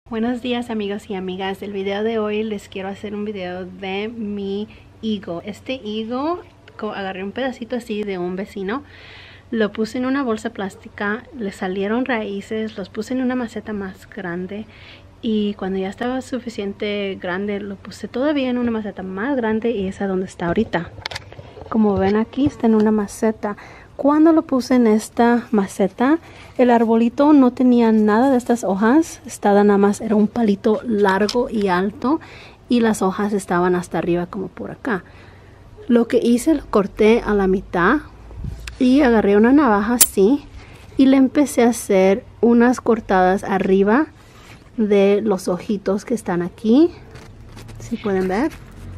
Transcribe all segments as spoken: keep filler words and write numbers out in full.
Buenos días amigos y amigas. El video de hoy les quiero hacer un video de mi higo. Este higo, agarré un pedacito así de un vecino, lo puse en una bolsa plástica, le salieron raíces, los puse en una maceta más grande y cuando ya estaba suficiente grande lo puse todavía en una maceta más grande y esa es donde está ahorita. Como ven aquí está en una maceta. Cuando lo puse en esta maceta, el arbolito no tenía nada de estas hojas. Estaba nada más, era un palito largo y alto. Y las hojas estaban hasta arriba como por acá. Lo que hice, lo corté a la mitad. Y agarré una navaja así. Y le empecé a hacer unas cortadas arriba de los ojitos que están aquí. Si pueden ver.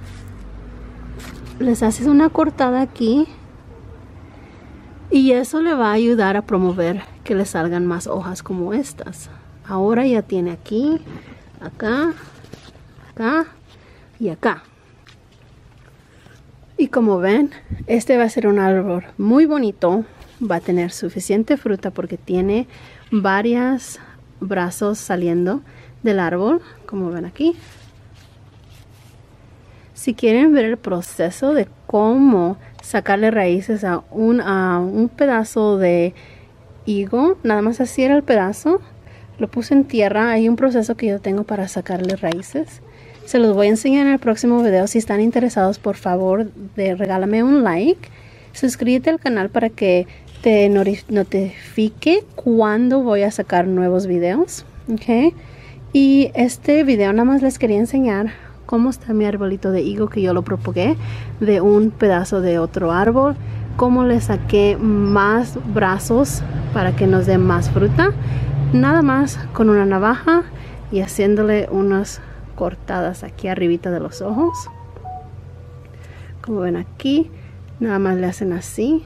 Les haces una cortada aquí. Y eso le va a ayudar a promover que le salgan más hojas como estas. Ahora ya tiene aquí, acá, acá y acá. Y como ven, este va a ser un árbol muy bonito. Va a tener suficiente fruta porque tiene varios brazos saliendo del árbol, como ven aquí. Si quieren ver el proceso de cómo sacarle raíces a un, a un pedazo de higo, nada más así era el pedazo, lo puse en tierra. Hay un proceso que yo tengo para sacarle raíces. Se los voy a enseñar en el próximo video. Si están interesados, por favor, de, regálame un like. Suscríbete al canal para que te notifique cuando voy a sacar nuevos videos. ¿Okay? Y este video nada más les quería enseñar cómo está mi arbolito de higo que yo lo propagué de un pedazo de otro árbol. Cómo le saqué más brazos para que nos dé más fruta. Nada más con una navaja y haciéndole unas cortadas aquí arribita de los ojos. Como ven aquí, nada más le hacen así.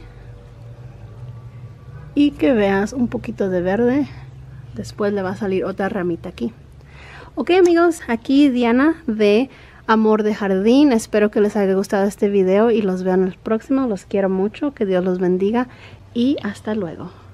Y que veas un poquito de verde. Después le va a salir otra ramita aquí. Ok amigos, aquí Diana de Amor de Jardín. Espero que les haya gustado este video y los veo en el próximo. Los quiero mucho, que Dios los bendiga y hasta luego.